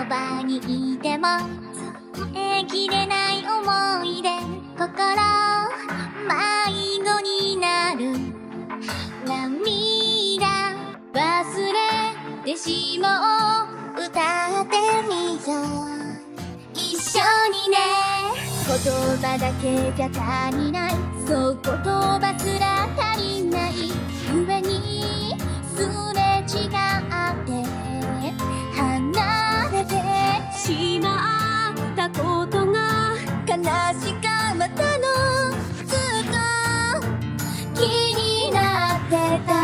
場にいても伝えきれない思い出、心迷子になる涙忘れてしまおう、歌ってみよう一緒にね。言葉だけじゃ足りない、そう言葉すら足りない故にすれ違って離れてしまったことが悲しかったの、ずっと気になってた。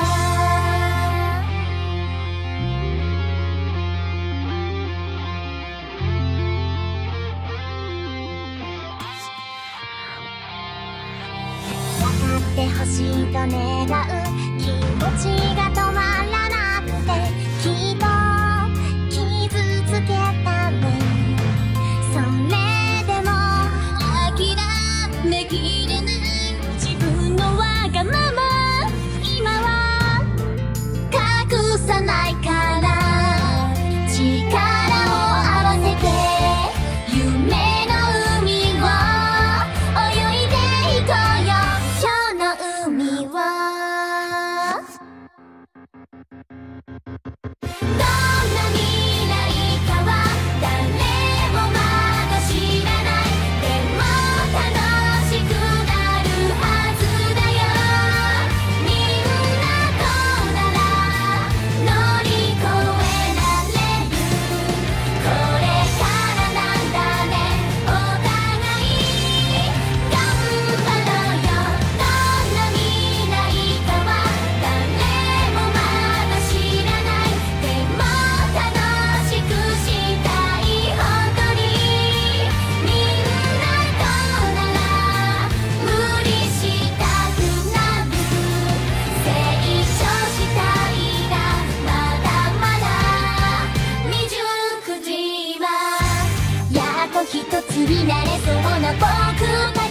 分かってほしいと願う気持ちが止まらなくて、きっと傷つけたね。それでも諦めきれない自分のわがまま、今は隠さないから力を合わせて夢の海を泳いでいこうよ、今日の海を。どんな未来かは誰もまだ知らない、でも楽しくなるはずだよ。みんなとなら乗り越えられる、これからなんだね、お互い頑張ろうよ。どんな未来かは誰もまだ知らない、でも楽しくしたい本当に。みんなとなら無理したくなる、成長したいな、まだまだ未熟児はやっと一つになれそうな僕た